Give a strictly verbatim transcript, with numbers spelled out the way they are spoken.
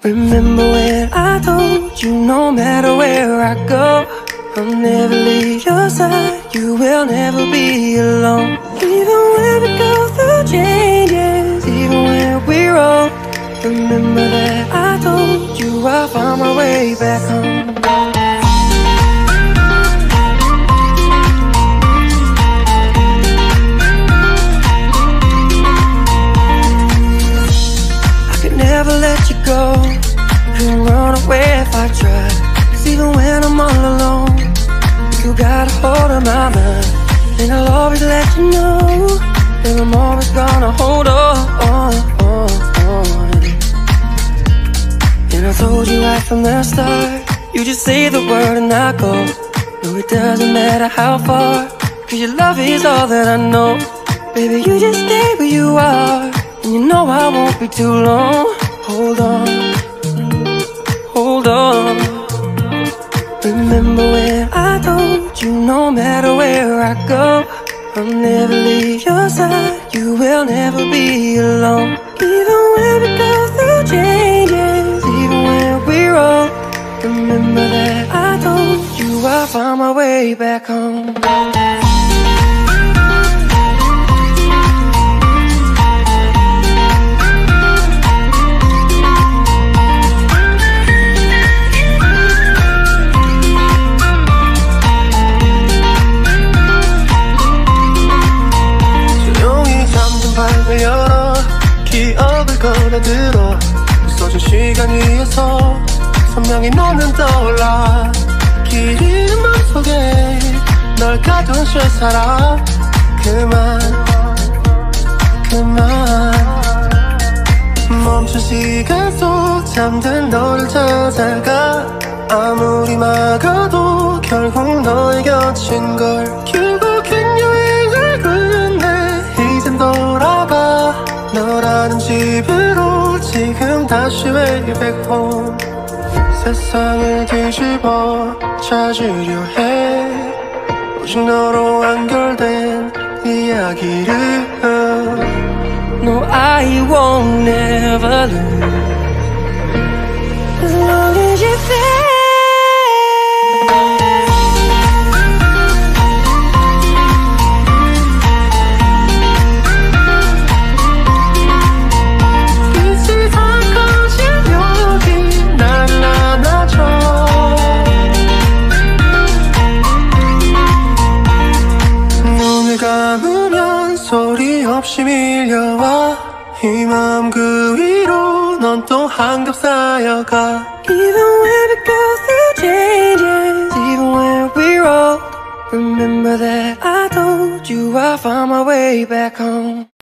Remember when I told you no matter where I go, I'll never leave your side, you will never be alone. Even when we go through changes, even when we're old, remember that I told you I'll find my way back home. Never let you go, couldn't run away if I tried. Cause even when I'm all alone, you got a hold of my mind. And I'll always let you know that I'm always gonna hold on, on, on, on. And I told you right from the start, you just say the word and I go. No, it doesn't matter how far, cause your love is all that I know. Baby, you just stay where you are, and you know I won't be too long. Hold on, hold on. Remember when I told you no matter where I go, I'll never leave your side, you will never be alone. Even when we go through changes, even when we're old, remember that I told you I'll find my way back home. 열어 기억을 걸어들어 부서진 시간 위에서 선명히 너는 떠올라 길 잃은 맘속에 널 가둔 채 살아 그만 그만 멈춘 시간 속 잠든 너를 찾아가 아무리 막아도 결국 너의 곁인 걸 결국엔 여행을 끝내 이젠 돌아가 너라는 집으로 지금 다시 way back home. 세상을 뒤집어 찾으려 해 오직 너로 완결된 이야기를 No, I won't never lose as long as you're there. 감으면 소리 없이 밀려와 이 마음 그 위로 넌 또 한겹 쌓여가 Even when we go through changes, even when we're old, remember that I told you I'll find my way back home.